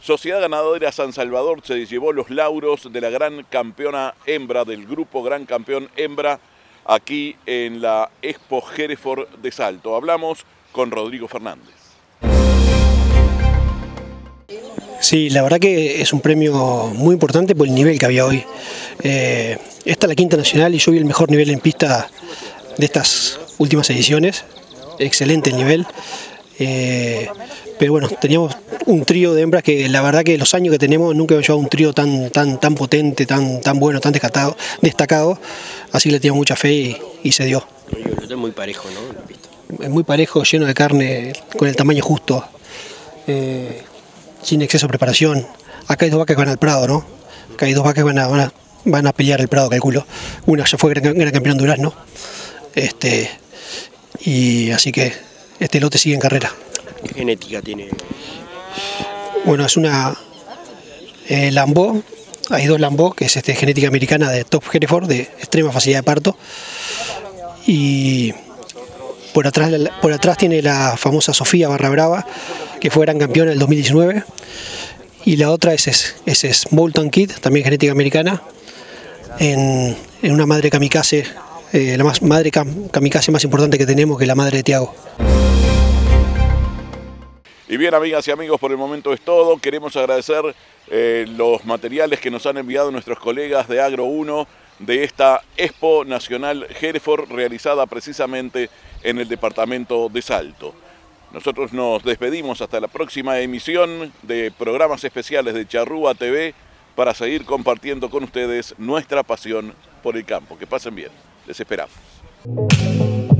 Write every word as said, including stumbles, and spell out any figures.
Sociedad Ganadera San Salvador se llevó los lauros de la gran campeona hembra, del grupo Gran Campeón Hembra, aquí en la Expo Hereford de Salto. Hablamos con Rodrigo Fernández. Sí, la verdad que es un premio muy importante por el nivel que había hoy. Eh, esta es la quinta nacional y yo vi el mejor nivel en pista de estas últimas ediciones. Excelente el nivel. Eh, pero bueno, teníamos un trío de hembras que la verdad que los años que tenemos nunca hemos llevado un trío tan, tan, tan potente, tan, tan bueno, tan destacado, destacado. Así que le teníamos mucha fe y, y se dio. Es muy parejo, ¿no? Es muy parejo, lleno de carne, con el tamaño justo. Eh, sin exceso de preparación. Acá hay dos vacas que van al Prado, ¿no? Acá hay dos vacas que van a, van a, van a pelear el Prado, calculo. Una ya fue gran, gran campeón Durazno. Este, y así que este lote sigue en carrera. ¿Qué genética tiene? Bueno, es una eh, Lambo. Hay dos Lambo, que es este, genética americana de Top Hereford, de extrema facilidad de parto. Y por atrás, por atrás tiene la famosa Sofía Barra Brava, que fue gran campeona en el dos mil diecinueve. Y la otra es, es, es, es Bolton Kid, también genética americana, en, en una madre kamikaze, eh, la más, madre kam, kamikaze más importante que tenemos, que es la madre de Tiago. Y bien, amigas y amigos, por el momento es todo. Queremos agradecer eh, los materiales que nos han enviado nuestros colegas de Agro uno de esta Expo Nacional Hereford, realizada precisamente en el departamento de Salto. Nosotros nos despedimos hasta la próxima emisión de programas especiales de Charrúa T V para seguir compartiendo con ustedes nuestra pasión por el campo. Que pasen bien. Les esperamos.